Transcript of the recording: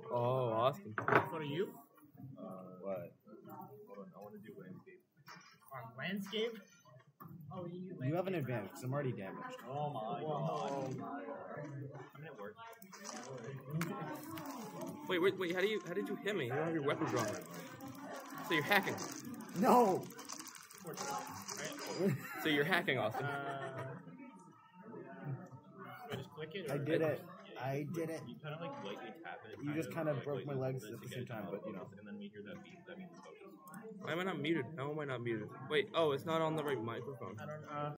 Oh, Austin. What are you? What? Hold on, I want to do landscape. On landscape? Oh, You have an advantage because I'm already damaged. Oh my god. I'm at work. Wait. How did you hit me? You don't have your weapon drawn. So you're hacking. No! So you're hacking, Austin. I just click it? Or? I did it. I did it. You kind of like lightly tap it. You just kind of broke my legs at the same time, but you know. And then we hear that beat. That means focus. Why am I not muted? How am I not muted? Wait, oh, it's not on the right microphone. I don't know.